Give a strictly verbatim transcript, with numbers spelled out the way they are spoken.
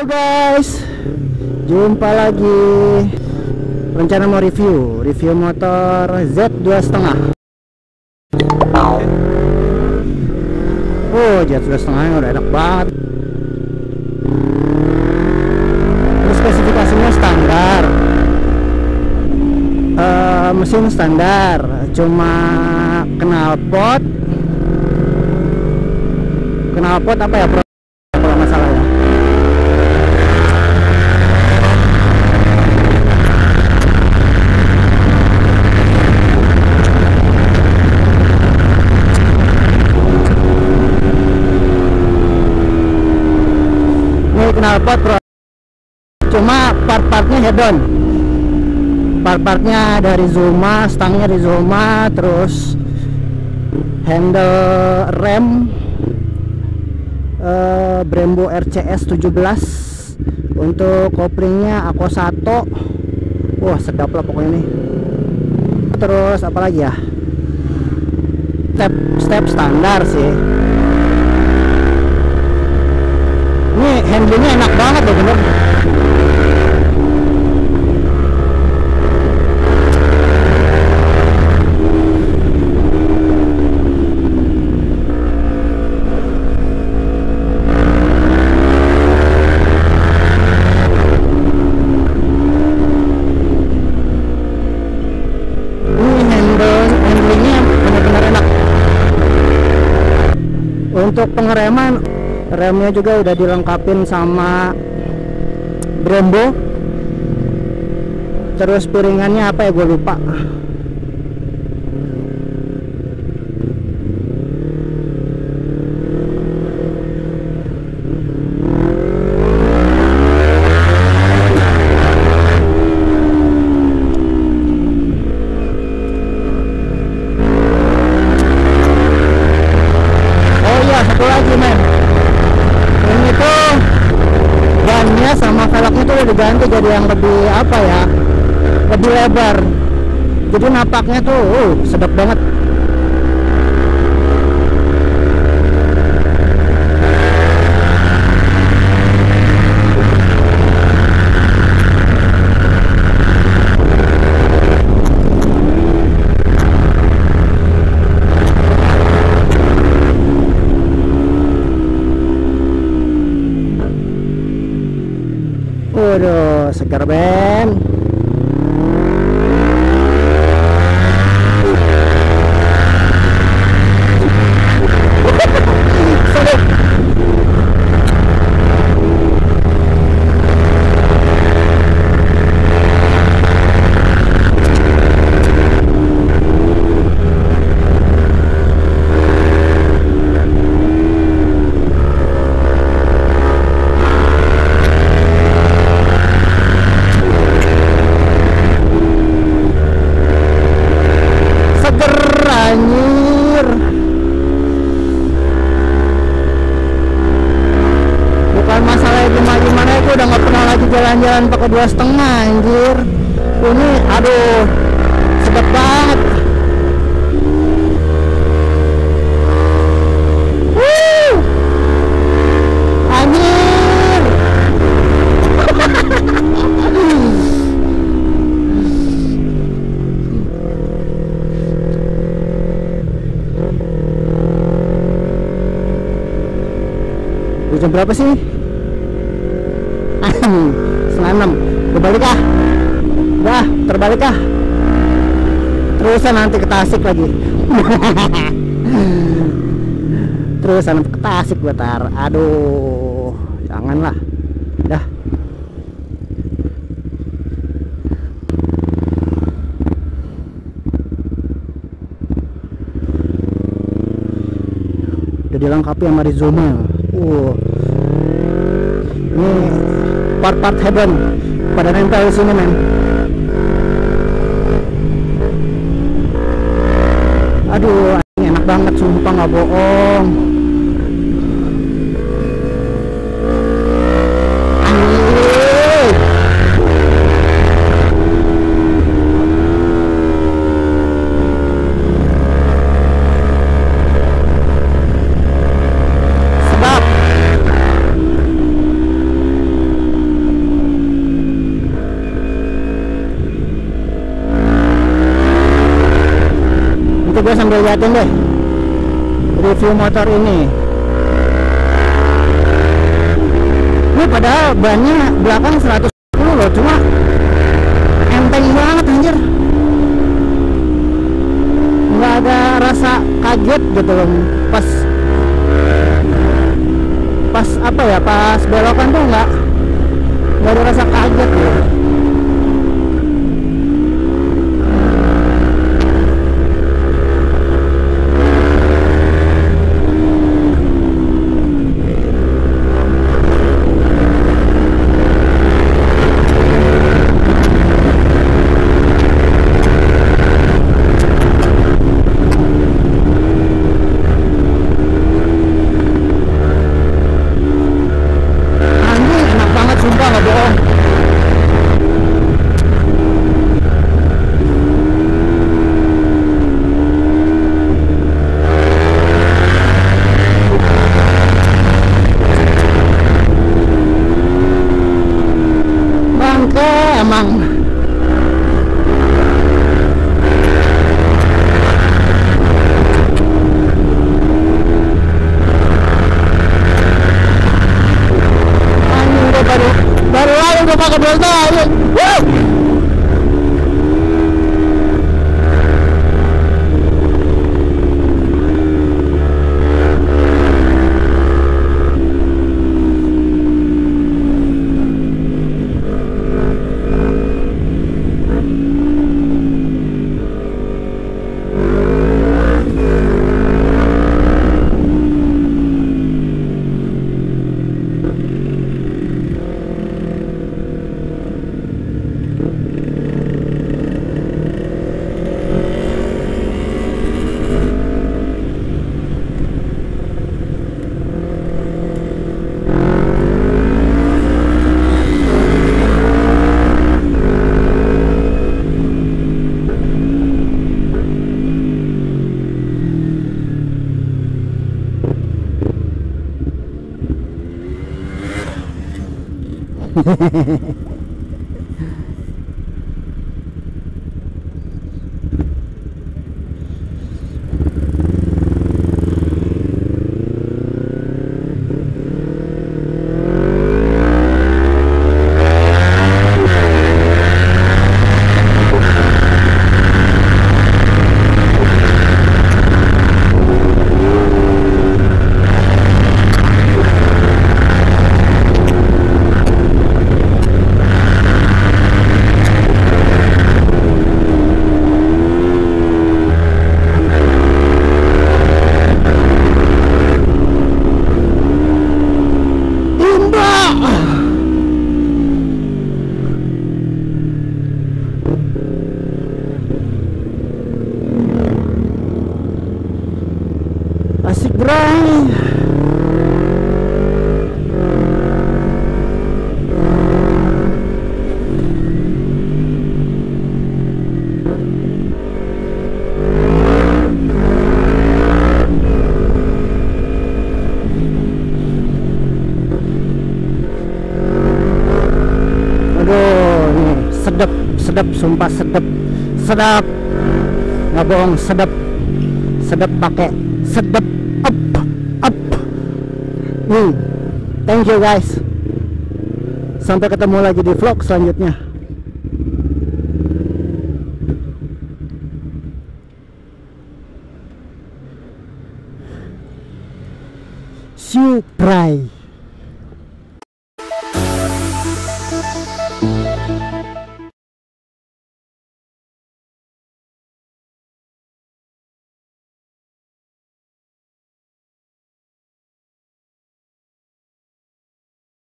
Halo guys, jumpa lagi. Rencana mau review, review motor Z dua setengah. Oh, Z dua setengah udah enak banget. Ini spesifikasinya standar, uh, mesin standar, cuma knalpot, knalpot apa ya? Kalau masalah ya. Knalpot pro, cuma part-partnya head-on, part-partnya dari Zuma, stangnya dari Zuma, terus handle rem uh, Brembo R C S tujuh belas, untuk koplingnya Ako satu. Wah, sedap lah pokoknya nih. Terus apa lagi ya, step step standar sih. Ini handlingnya enak banget loh, bener. Ini handle handlingnya benar-benar enak. Untuk pengereman, remnya juga udah dilengkapin sama Brembo. Terus piringannya apa ya, gue lupa. Oh iya, satu lagi men, ini tuh bannya sama velgnya tuh udah diganti jadi yang lebih apa ya, lebih lebar. Jadi napaknya tuh uh, sedap banget. Waduh, segar ben. Anjir, bukan masalah gimana-gimana, itu udah nggak pernah lagi jalan-jalan pakai dua setengah anjir. Ini aduh, sedap banget. Wuh, anjir. Jam berapa sih? Setengah enam. Berbalik ah. Udah, terbalik ah. Terusan nanti ke Tasik lagi. Terusan ke Tasik betar. Aduh, janganlah. Dah. Udah dilengkapi sama Rizoma. Uh. Ini part-part head-on pada nempel di sini men. Aduh, ini enak banget sumpah, nggak bohong. gue sambil liatin deh review motor ini. Ini padahal bannya belakang seratus sepuluh loh, cuma enteng banget anjir, nggak ada rasa kaget gitu loh pas pas apa ya pas belokan tuh, nggak nggak ada rasa kaget gitu. Emang anjing, gue baru baru lagi gue pakai delta aja. Wuh. Asik bray. Aduh, ini sedap, sedap, sumpah sedap, sedap, nggak bohong, sedap, sedap pakai sedap up up. Hmm. Thank you guys. Sampai ketemu lagi di vlog selanjutnya. See you, bye.